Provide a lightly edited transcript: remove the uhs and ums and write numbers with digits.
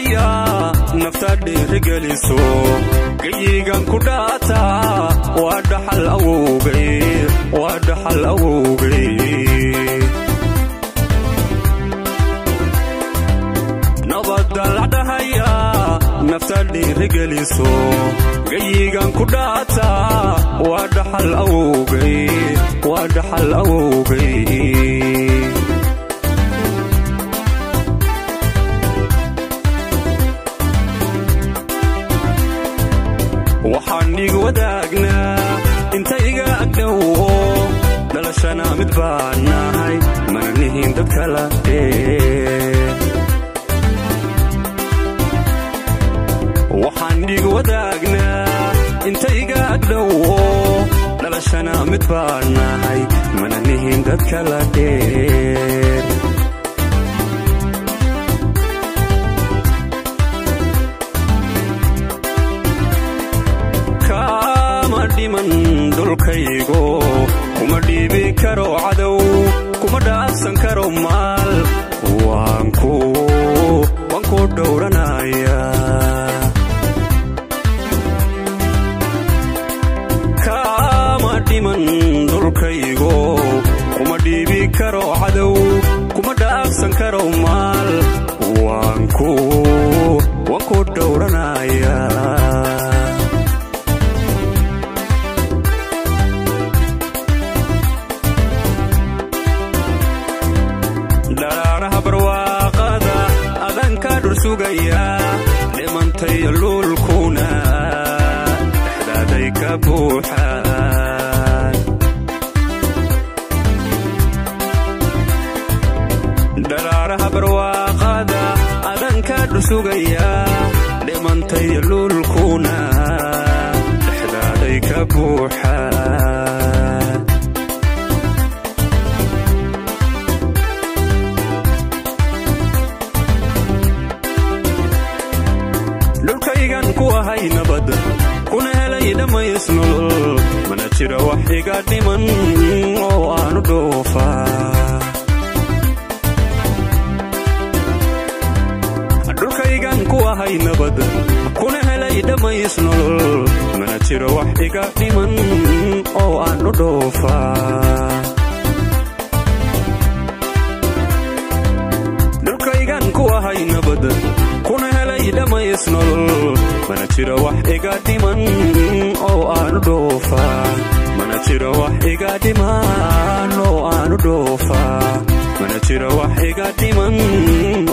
dhahaya naftaadhi rigaliso gayigan ku dhaata waa dhaxal awowgay nabadda la dhahaya naftaadhi rigaliso gayigan ku dhaata waa dhaxal awowgay waxaan igu wadaagnaa inta iga agdhowo dhalashana mid baan nahay mana nihin dad kala waxaan igu wadaagnaa inta iga agdhowo dhalashana mid baan nahay mana nihin dad kala dheer diman dulkaygo kuma dhiibi karo cadow kuma dhaafsan karo maal waan ku dhowranaya kama dhiman dulkaygo kuma dhiibi karo cadow kuma dhaafsan karo maal waan ku dhowranaya sugaya dhimantay lulkuna dhexdaaday ka buuxaan dharaaraha barwaaqada adanka dhusugaya dhimantay lulkuna dhexdaaday ka buuxaan kuwahay nabad kuna helay dhamays nolol mana jiro wax iga dhiman oo aanu dhoofaa dhulkaygan kuwahay nabad kuna helay dhamays nolol mana jiro wax iga dhiman oo aanu dhoofaa dhulkaygan kuwahay nabad kuna helay dhamays nolol mana jiro wax iga dhiman oo aanu dhoofaa mana jiro wax iga dhiman oo aanu dhoofaa mana jiro wax iga dhiman